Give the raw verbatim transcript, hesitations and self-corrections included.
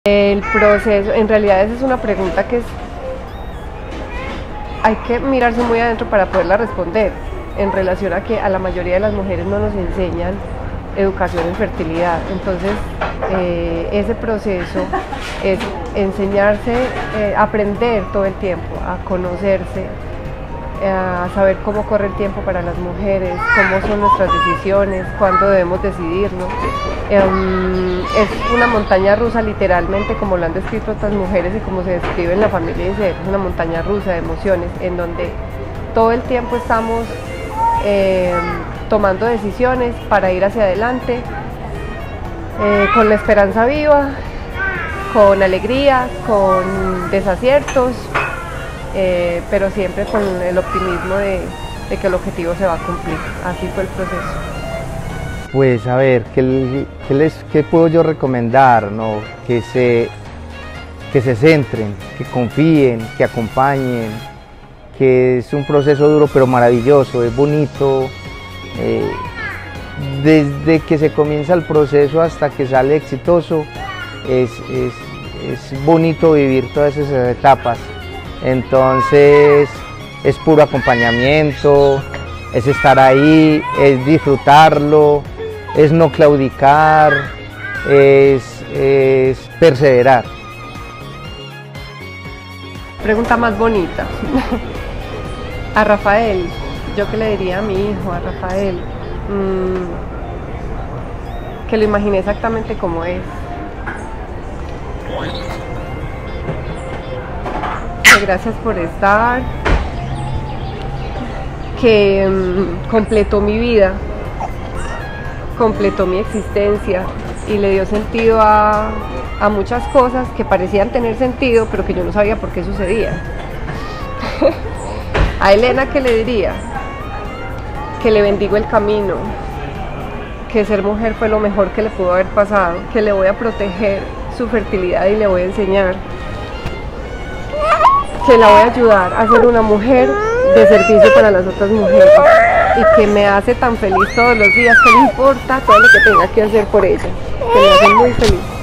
El proceso, en realidad esa es una pregunta que es, hay que mirarse muy adentro para poderla responder, en relación a que a la mayoría de las mujeres no nos enseñan educación en fertilidad. Entonces eh, ese proceso es enseñarse, eh, aprender todo el tiempo, a conocerse, a saber cómo corre el tiempo para las mujeres, cómo son nuestras decisiones, cuándo debemos decidirlo. Um, es una montaña rusa, literalmente, como lo han descrito otras mujeres y como se describe en la familia I C F, es una montaña rusa de emociones en donde todo el tiempo estamos eh, tomando decisiones para ir hacia adelante, eh, con la esperanza viva, con alegría, con desaciertos, eh, pero siempre con el optimismo de, de que el objetivo se va a cumplir. Así fue el proceso. Pues a ver, ¿qué, qué, les, qué puedo yo recomendar? ¿No? Que, se, que se centren, que confíen, que acompañen, que es un proceso duro pero maravilloso, es bonito. Eh, desde que se comienza el proceso hasta que sale exitoso, es, es, es bonito vivir todas esas etapas. Entonces es puro acompañamiento, es estar ahí, es disfrutarlo, es no claudicar, es, es perseverar. Pregunta más bonita. A Rafael, yo que le diría a mi hijo, a Rafael, mmm, que lo imaginé exactamente como es. Que gracias por estar, que mmm, completó mi vida, completó mi existencia y le dio sentido a, a muchas cosas que parecían tener sentido, pero que yo no sabía por qué sucedía. A Elena, ¿qué le diría? Que le bendigo el camino, que ser mujer fue lo mejor que le pudo haber pasado, que le voy a proteger su fertilidad y le voy a enseñar, que la voy a ayudar a ser una mujer de servicio para las otras mujeres y que me hace tan feliz todos los días, que no importa todo lo que tenga que hacer por ella, que me hace muy feliz.